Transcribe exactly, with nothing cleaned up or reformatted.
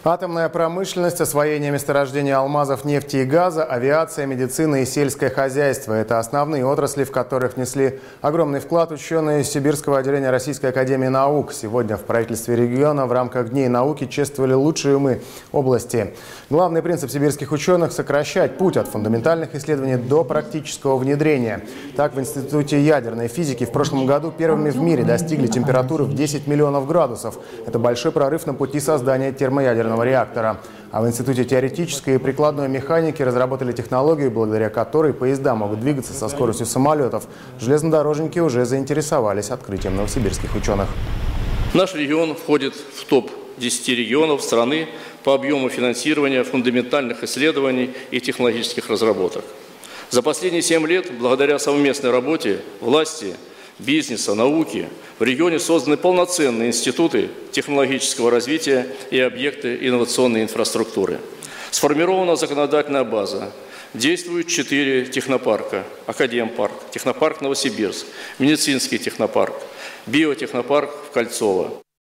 Атомная промышленность, освоение месторождений алмазов, нефти и газа, авиация, медицина и сельское хозяйство – это основные отрасли, в которых внесли огромный вклад ученые Сибирского отделения Российской академии наук. Сегодня в правительстве региона в рамках Дней науки чествовали лучшие умы области. Главный принцип сибирских ученых – сокращать путь от фундаментальных исследований до практического внедрения. Так, в Институте ядерной физики в прошлом году первыми в мире достигли температуры в десять миллионов градусов. Это большой прорыв на пути создания термоядерного реактора. А в Институте теоретической и прикладной механики разработали технологию, благодаря которой поезда могут двигаться со скоростью самолетов. Железнодорожники уже заинтересовались открытием новосибирских ученых. Наш регион входит в топ десяти регионов страны по объему финансирования фундаментальных исследований и технологических разработок. За последние семь лет, благодаря совместной работе власти, бизнеса, науки, в регионе созданы полноценные институты технологического развития и объекты инновационной инфраструктуры. Сформирована законодательная база. Действуют четыре технопарка: Академпарк, технопарк Новосибирск, медицинский технопарк, биотехнопарк в Кольцово.